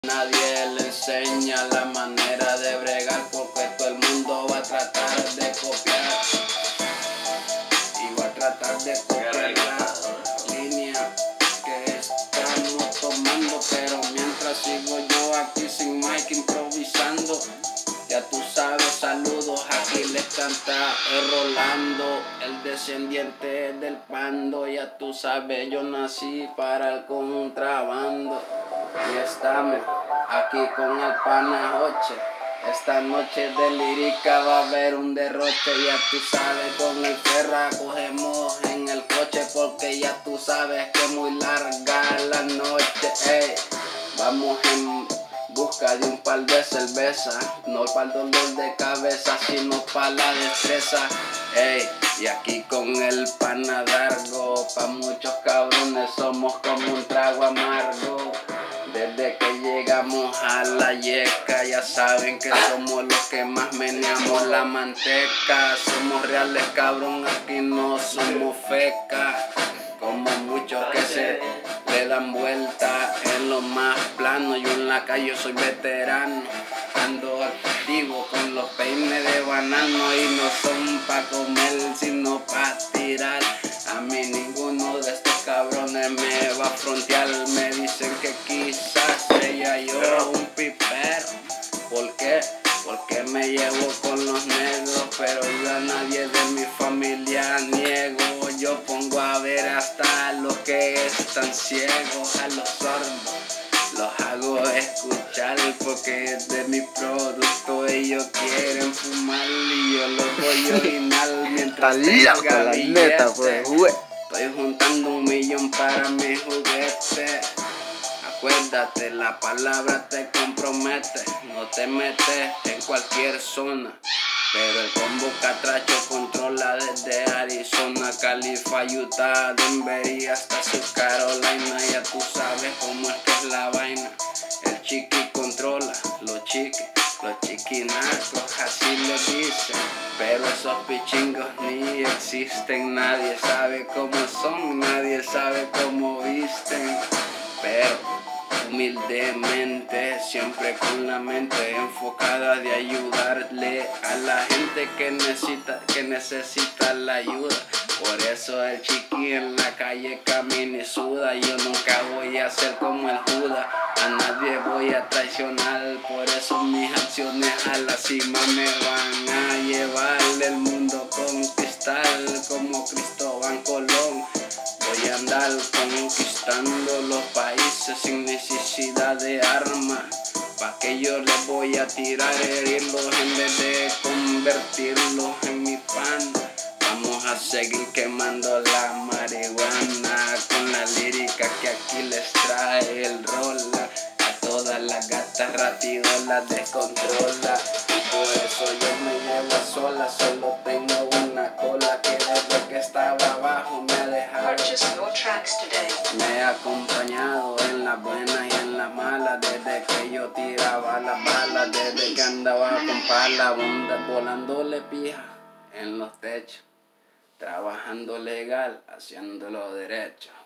Nadie le enseña la manera de bregar porque todo el mundo va a tratar de copiar y va a tratar de copiar la línea que estamos tomando, pero mientras sigo yo aquí sin mic improvisando, ya tú sabes, saludos, aquí les canta el Rolando, el descendiente del pando, ya tú sabes, yo nací para el contrabando. Y estamos aquí con el Panajoche. Esta noche de lírica va a haber un derroche. Ya tú sabes, con el Ferra cogemos en el coche porque ya tú sabes que es muy larga la noche. Ey, vamos en busca de un par de cerveza, no para el dolor de cabeza, sino para la destreza. Ey, y aquí con el Panadargo, pa' muchos cabrones somos como un trago amargo. Desde que llegamos a la yeca, ya saben que somos los que más meneamos la manteca. Somos reales, cabrón, aquí no somos fecas. Como muchos que se le dan vuelta en lo más plano. Yo en la calle soy veterano, ando activo con los peines de banano. Y no son pa' comer, sino pa' tirar. A mí ninguno de estos cabrones me va a frontear. Me dicen que quizás sea yo un pipero. ¿Por qué? Porque me llevo con los negros, pero yo a nadie de mi familia niego. Yo pongo a ver hasta los que están ciegos, a los sordos los hago escuchar porque de mi producto ellos quieren fumar y yo los voy a orinar mientras tenga la billete. neta, pues, güey. Estoy juntando 1 millón para mi juguete. Acuérdate, la palabra te compromete. No te metes en cualquier zona, pero el combo catracho controla desde Arizona, Califa, Utah, Denver y hasta South Carolina. Ya tú sabes cómo es que es la vaina. El chiqui controla, los chiquinacos, así lo dicen. Pero esos pichingos ni existen. Nadie sabe cómo son, nadie sabe cómo visten. Pero humildemente, siempre con la mente enfocada de ayudarle a la gente que necesita la ayuda. Por eso el chiqui en la calle camina y suda. Yo nunca voy a ser como el Judas, a nadie voy a traicionar. Por eso mis acciones a la cima me van a llevar. El mundo conquistar como Cristóbal Colón. Voy a andar conquistando los países sin necesidad de armas. Pa' que yo les voy a tirar, herirlos en vez de convertirlos en mi pan. Vamos a seguir quemando la marihuana con la lírica que aquí les trae el Rola. A todas las gatas rápido las descontrola. Por eso yo me llevo a sola, solo tengo una cola que desde que estaba abajo me ha dejado. Me ha acompañado en las buenas y en las malas, desde que yo tiraba las balas, desde que andaba con pala, volándole pija en los techos, trabajando legal, haciéndolo derecho.